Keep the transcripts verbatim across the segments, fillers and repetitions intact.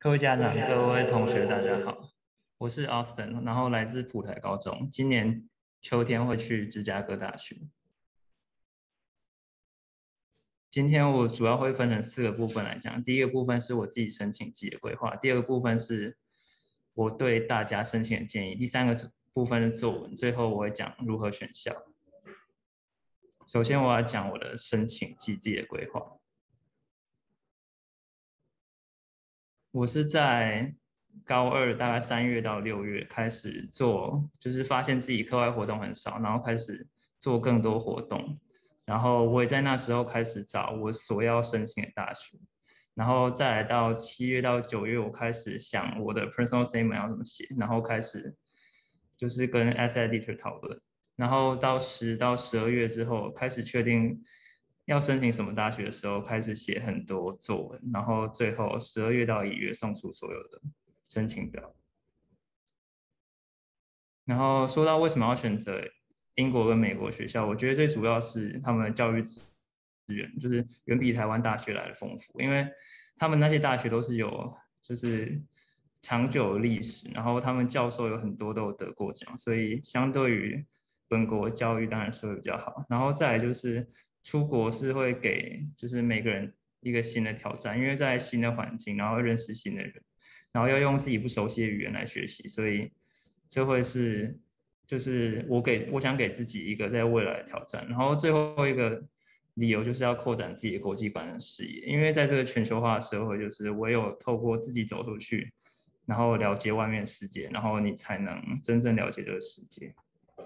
各位家长、各位同学，大家好，我是 Austin，然后来自普台高中，今年秋天会去芝加哥大学。今天我主要会分成四个部分来讲，第一个部分是我自己申请季的规划，第二个部分是我对大家申请的建议，第三个部分是作文，最后我会讲如何选校。首先我要讲我的申请季自己的规划。我是在高二大概三月到六月开始做，就是发现自己课外活动很少，然后开始做更多活动，然后我也在那时候开始找我所要申请的大学，然后再来到七月到九月，我开始想我的 personal statement 要怎么写，然后开始就是跟 essay editor 讨论，然后到十到十二月之后开始确定要申请什么大学的时候，开始写很多作文，然后最后十二月到一月送出所有的申请表。然后说到为什么要选择英国跟美国学校，我觉得最主要是他们的教育资源就是远比台湾大学来的丰富，因为他们那些大学都是有就是长久的历史，然后他们教授有很多都有得过奖，所以相对于本国教育当然是会比较好。然后再来就是出国是会给就是每个人一个新的挑战，因为在新的环境，然后认识新的人，然后要用自己不熟悉的语言来学习，所以这会是就是我给我想给自己一个在未来的挑战。然后最后一个理由就是要扩展自己的国际观的视野，因为在这个全球化的社会，就是唯有透过自己走出去，然后了解外面的世界，然后你才能真正了解这个世界。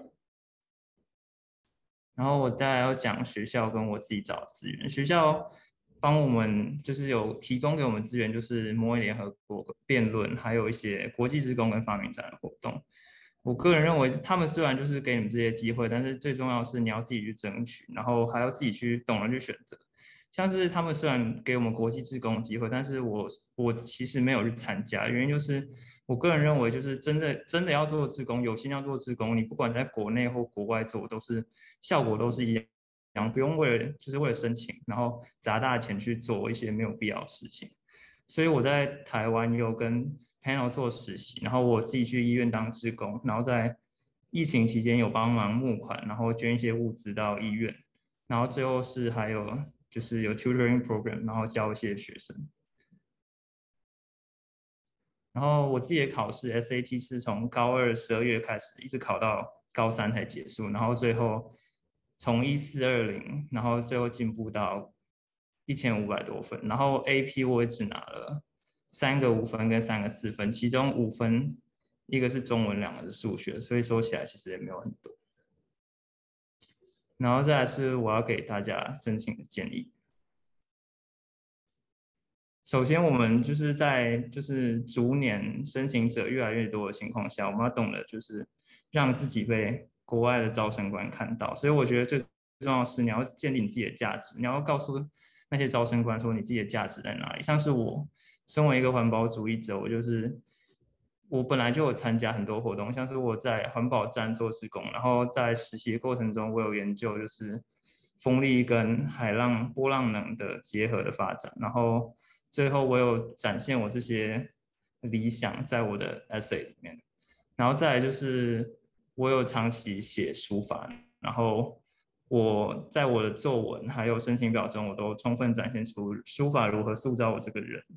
然后我再来要讲学校跟我自己找的资源。学校帮我们就是有提供给我们资源，就是模拟联合国辩论，还有一些国际职工跟发明展的活动。我个人认为，他们虽然就是给你们这些机会，但是最重要的是你要自己去争取，然后还要自己去懂得去选择。像是他们虽然给我们国际志工的机会，但是我我其实没有去参加，原因就是我个人认为，就是真的真的要做志工，有心要做志工，你不管在国内或国外做，都是效果都是一样，不用为了就是为了申请，然后砸大钱去做一些没有必要的事情。所以我在台湾有跟 panel 做实习，然后我自己去医院当志工，然后在疫情期间有帮忙募款，然后捐一些物资到医院，然后最后是还有就是有 tutoring program，然后教一些学生。然后我自己的考试 S A T 是从高二十二月开始，一直考到高三才结束，然后最后从一四二零，然后最后进步到一千五百多分，然后 A P 我也只拿了三个五分跟三个四分，其中五分一个是中文，两个是数学，所以说起来其实也没有很多。然后再来是我要给大家申请的建议。首先，我们就是在就是逐年申请者越来越多的情况下，我们要懂得就是让自己被国外的招生官看到。所以我觉得最重要的是你要建立你自己的价值，你要告诉那些招生官说你自己的价值在哪里。像是我身为一个环保主义者，我就是我本来就有参加很多活动，像是我在环保站做志工，然后在实习的过程中，我有研究就是风力跟海浪波浪能的结合的发展，然后最后我有展现我这些理想在我的 essay 里面，然后再来就是我有长期写书法，然后我在我的作文还有申请表中，我都充分展现出书法如何塑造我这个人。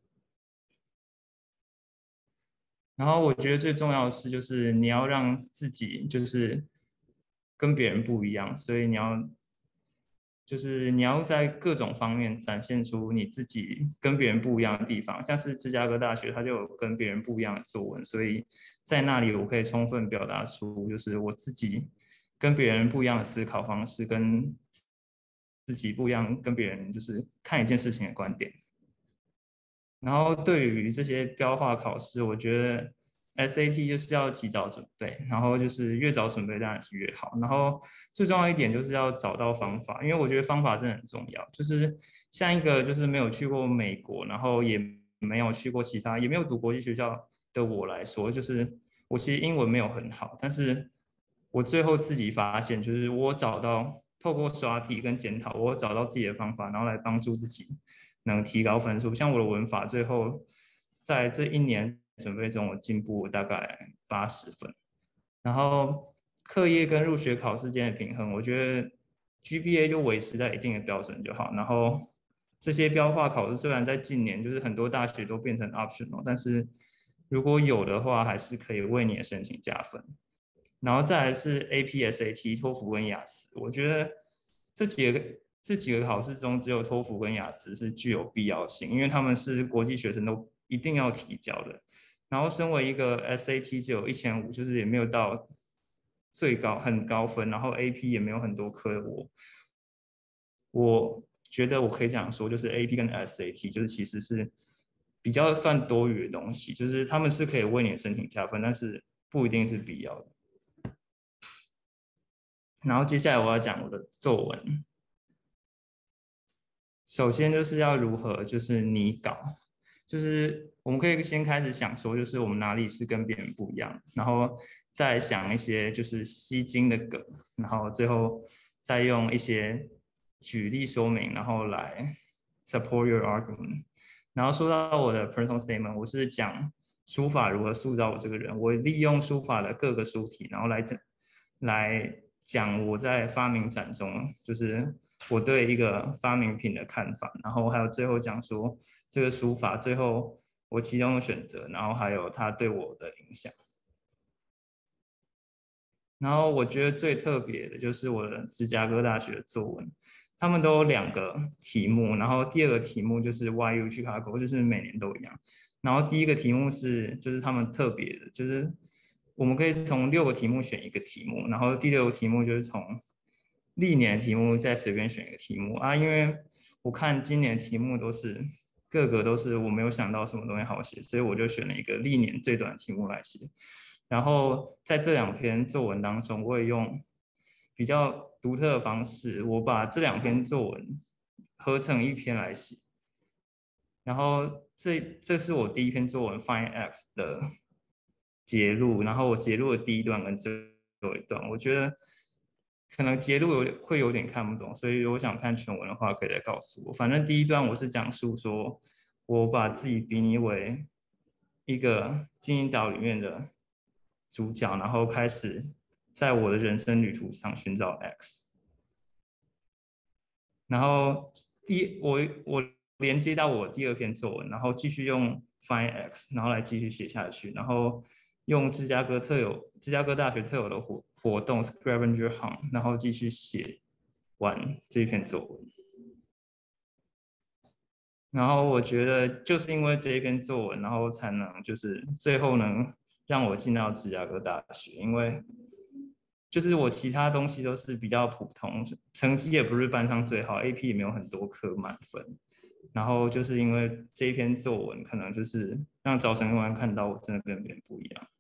然后我觉得最重要的是，就是你要让自己就是跟别人不一样，所以你要就是你要在各种方面展现出你自己跟别人不一样的地方。像是芝加哥大学，它就有跟别人不一样的作文，所以在那里我可以充分表达出就是我自己跟别人不一样的思考方式，跟自己不一样，跟别人就是看一件事情的观点。然后对于这些标化考试，我觉得 S A T 就是要及早准备，然后就是越早准备当然是越好。然后最重要一点就是要找到方法，因为我觉得方法真的很重要。就是像一个就是没有去过美国，然后也没有去过其他，也没有读国际学校的我来说，就是我其实英文没有很好，但是我最后自己发现，就是我找到透过刷题跟检讨，我找到自己的方法，然后来帮助自己能提高分数。像我的文法最后在这一年准备中，我进步大概八十分。然后课业跟入学考试间的平衡，我觉得 G P A 就维持在一定的标准就好。然后这些标化考试虽然在近年就是很多大学都变成 optional，但是如果有的话，还是可以为你的申请加分。然后再来是 A P S A T、托福跟雅思，我觉得这几个这几个考试中，只有托福跟雅思是具有必要性，因为他们是国际学生都一定要提交的。然后身为一个 S A T 只有一千五，就是也没有到最高很高分，然后 A P 也没有很多科，我我觉得我可以这样说，就是 A P 跟 S A T 就是其实是比较算多余的东西，就是他们是可以为你的申请加分，但是不一定是必要的。然后接下来我要讲我的作文，首先就是要如何就是拟稿，就是我们可以先开始想说，就是我们哪里是跟别人不一样，然后再想一些就是吸睛的梗，然后最后再用一些举例说明，然后来 support your argument。然后说到我的 personal statement，我是讲书法如何塑造我这个人，我利用书法的各个书体，然后来讲来讲我在发明展中，就是我对一个发明品的看法，然后还有最后讲说这个书法最后我其中的选择，然后还有它对我的影响。然后我觉得最特别的就是我的芝加哥大学的作文，他们都有两个题目，然后第二个题目就是 Why you Chicago，就是每年都一样。然后第一个题目是就是他们特别的，就是我们可以从六个题目选一个题目，然后第六个题目就是从历年的题目再随便选一个题目啊，因为我看今年的题目都是各个都是我没有想到什么东西好写，所以我就选了一个历年最短的题目来写。然后在这两篇作文当中，我也用比较独特的方式，我把这两篇作文合成一篇来写。然后这这是我第一篇作文 Find X 的节录，然后我节录的第一段跟最后一段，我觉得可能节录有会有点看不懂，所以如果想看全文的话，可以再告诉我。反正第一段我是讲述说，我把自己比拟为一个精英岛里面的主角，然后开始在我的人生旅途上寻找 X。然后第我我连接到我第二篇作文，然后继续用 Find X，然后来继续写下去，然后用芝加哥特有芝加哥大学特有的活活动 Scavenger Hunt，然后继续写完这篇作文。然后我觉得就是因为这一篇作文，然后才能就是最后能让我进到芝加哥大学，因为就是我其他东西都是比较普通，成绩也不是班上最好，A P 也没有很多科满分。然后就是因为这一篇作文，可能就是让招生官看到我真的跟别人不一样。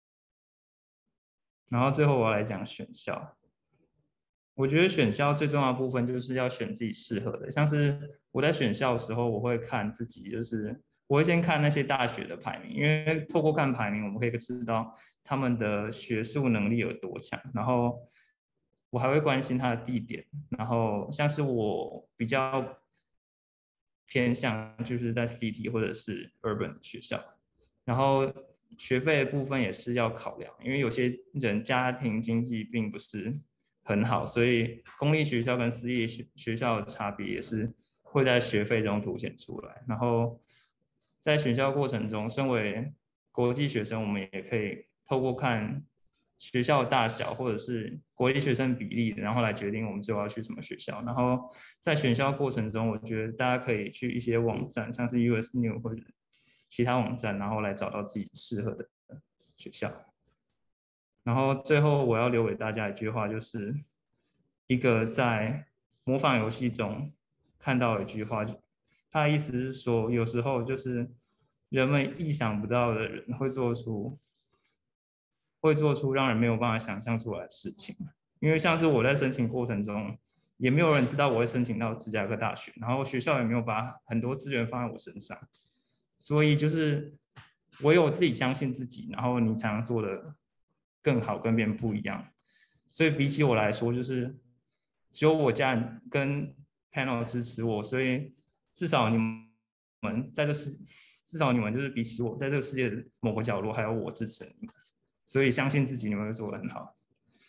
然后最后我要来讲选校，我觉得选校最重要的部分就是要选自己适合的。像是我在选校的时候，我会看自己，就是我会先看那些大学的排名，因为透过看排名，我们可以知道他们的学术能力有多强。然后我还会关心它的地点，然后像是我比较偏向就是在 city 或者是 urban 学校，然后学费的部分也是要考量，因为有些人家庭经济并不是很好，所以公立学校跟私立学学校的差别也是会在学费中凸显出来。然后在选校过程中，身为国际学生，我们也可以透过看学校大小或者是国际学生比例，然后来决定我们最后要去什么学校。然后在选校过程中，我觉得大家可以去一些网站，像是 U S News 或者其他网站，然后来找到自己适合的学校。然后最后我要留给大家一句话，就是一个在模仿游戏中看到的一句话，他的意思是说，有时候就是人们意想不到的人会做出会做出让人没有办法想象出来的事情。因为像是我在申请过程中，也没有人知道我会申请到芝加哥大学，然后学校也没有把很多资源放在我身上，所以就是唯有自己相信自己，然后你才能做的更好，跟别人不一样。所以比起我来说，就是只有我家人跟 panel 支持我，所以至少你们在这是至少你们就是比起我，在这个世界的某个角落还有我支持你们，所以相信自己，你们会做得很好。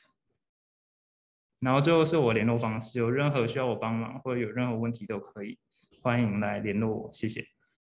然后最后是我联络方式，有任何需要我帮忙或者有任何问题都可以，欢迎来联络我，谢谢。